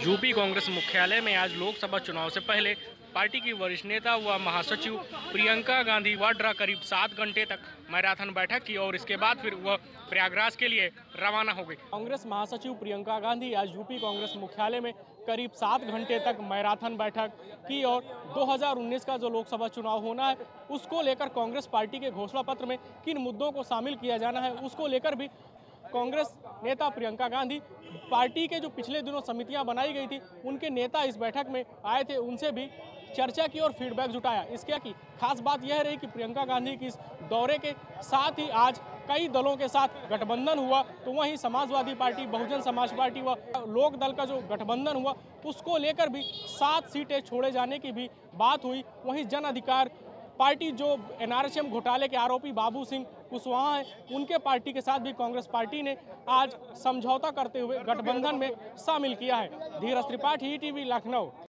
UP Congress मुख्यालय में आज लोकसभा चुनाव से पहले पार्टी की वरिष्ठ नेता व महासचिव प्रियंका गांधी वाड्रा करीब 7 घंटे तक मैराथन बैठक की और इसके बाद फिर वह प्रयागराज के लिए रवाना हो गई। कांग्रेस महासचिव प्रियंका गांधी आज यूपी कांग्रेस मुख्यालय में करीब 7 घंटे तक मैराथन बैठक की और 2019 का जो लोकसभा चुनाव होना है उसको लेकर कांग्रेस पार्टी के घोषणा पत्र में किन मुद्दों को शामिल किया जाना है उसको लेकर भी कांग्रेस नेता प्रियंका गांधी पार्टी के जो पिछले दिनों समितियां बनाई गई थी उनके नेता इस बैठक में आए थे, उनसे भी चर्चा की और फीडबैक जुटाया। इसके की खास बात यह रही कि प्रियंका गांधी की इस दौरे के साथ ही आज कई दलों के साथ गठबंधन हुआ, तो वहीं समाजवादी पार्टी, बहुजन समाज पार्टी व लोक दल का जो गठबंधन हुआ उसको लेकर भी 7 सीटें छोड़े जाने की भी बात हुई। वहीं जन अधिकार पार्टी जो एनआरएचएम घोटाले के आरोपी बाबू सिंह कुशवाहा हैं, उनके पार्टी के साथ भी कांग्रेस पार्टी ने आज समझौता करते हुए गठबंधन में शामिल किया है। धीरज त्रिपाठी, ईटीवी, लखनऊ।